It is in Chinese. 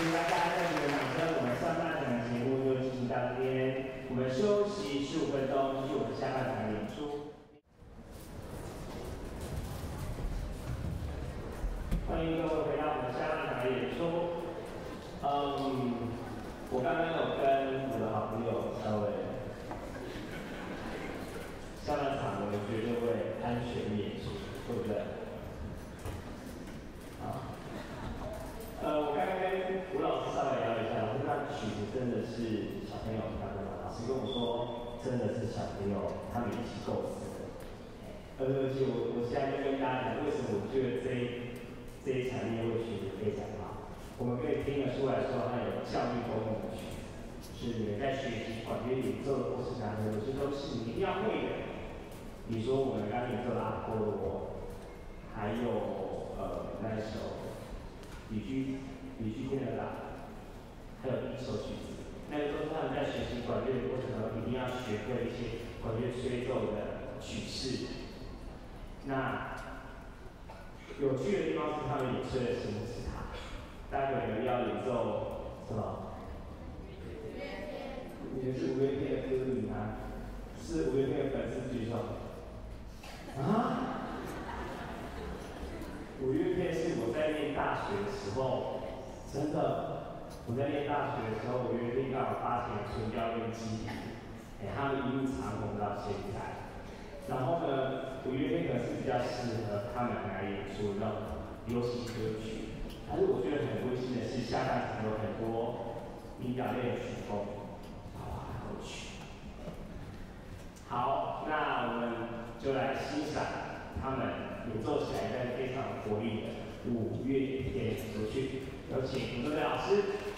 谢大家热烈的掌声。我们上半场的节目就进行到这边，我们休息15分钟，继续我们下半场的演出。欢迎各位回到我们下半场的演出。我刚刚有跟我的好朋友稍微，下半场我们绝对会安全演出，对不对？好。我刚刚跟吴老师稍微聊一下，我说那曲子真的是小朋友他的，老师跟我说真的是小朋友他们一起构思的。而且我现在就跟大家讲，为什么我觉得这一场音乐会曲子非常好，我们可以听得出来说它有教育功能的曲子，是你们在学习管乐演奏的过程当中，有些都是你一定要会的。比如说我们刚演奏的阿波罗，还有那一首。旅居天鹅岛，还有一首曲子，那个都是他们在学习管乐的过程中一定要学会一些管乐吹奏的曲式。那有趣的地方是他们也吹了什么是它。待会儿要演奏什么？五月天。你们是五月天的歌迷吗？是五月天的粉丝举手。啊？五月片是我在念大学的时候，真的，我在念大学的时候，五月片刚好发行纯教练基底，他们一路长红到现在。然后呢，五月片可能是比较适合他们来演出那种流行歌曲，但是我觉得很温馨的是，下半场有很多民谣类的曲风，哇，好曲。好，那我们就来欣赏他们演奏起来但非常活力的五月天组曲，有请我们的老师。